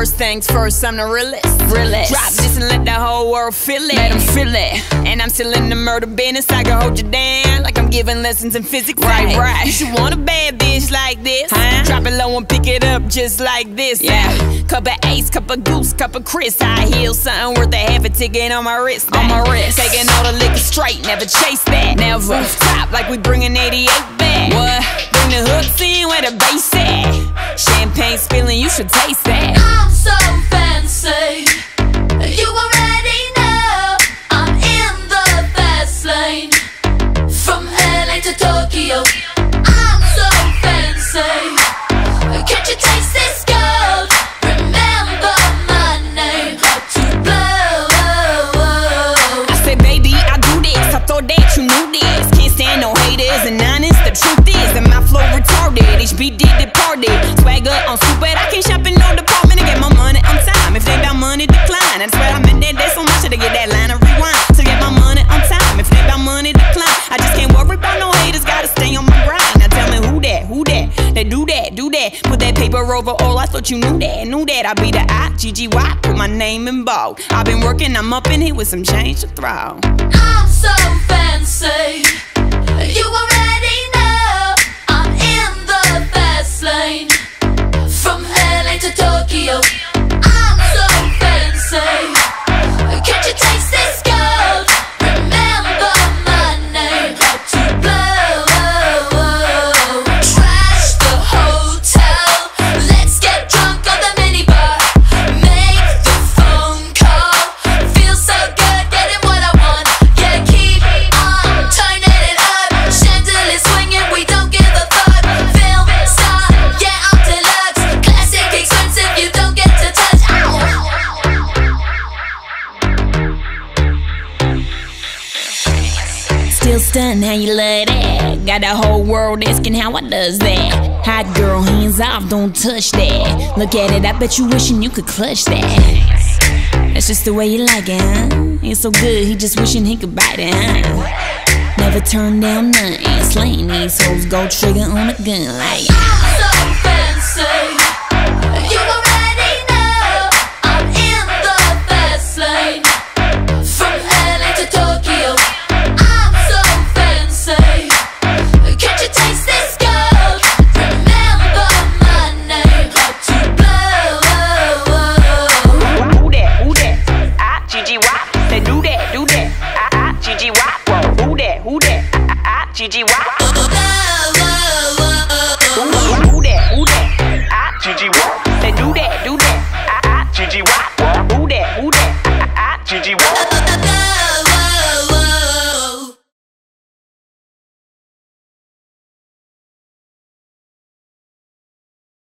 First things first, I'm the realest. Drop this and let the whole world feel it. Let them feel it. And I'm still in the murder business. I can hold you down like I'm giving lessons in physics. Right. You should want a bad bitch like this. Drop it low and pick it up just like this. Cup of Ace, cup of Goose, cup of Chris. High heels, something worth a half a ticket on my wrist. Taking all the liquor straight, never chase that. Never top like we bringing 88 back. What? Bring the hooks in where the bass at. Champagne spilling, you should taste that. I'm so fancy, you already know. I'm in the fast lane, from LA to Tokyo. I'm so fancy, can't you taste this gold? Remember my name, hard to blow. I said, baby, I do this, I thought that you knew this. Can't stand no haters and honest, the truth is that my flow retarded. HB did departed, swagger on stupid. I can't shop in no department to get my money on time. If they about money, decline. I swear I'm in that day so much to get that line of rewind. To get my money on time. If they about money, decline. I just can't worry about no haters, gotta stay on my grind. Now tell me who that? They do that. Put that paper over all, I thought you knew that. I be the I-G-G-Y, put my name in bold. I've been working, I'm up in here with some change to throw. I'm so fancy, you already know. I'm in the fast lane, from LA to Tokyo. I'm so fancy, can't you taste this gold? Remember my name, hard to blow. Trash the hotel, let's get drunk on the minibar. Make the phone call, feel so good getting what I want. Yeah, keep on turning it up, chandelier swinging, we don't give a fuck. Film star, yeah, I'm deluxe, classic expensive, you don't get to touch. Still stunned how you love that. Got the whole world asking how I does that. Hot girl, hands off, don't touch that. Look at it, I bet you wishing you could clutch that. That's just the way you like it, huh? Ain't so good, he just wishing he could bite it, huh? Never turn down nothing. Slaying these hoes, go trigger on a gun like I'm so fancy, you already know. I'm in the fast lane, from LA to Tokyo. I'm so fancy, can't you taste this gold? Remember my name, hard to blow. Who that? I-G-G-Y. They do that. I-G-G-Y. Who that? I-G-G-Y. Who that? I-G-G-Y.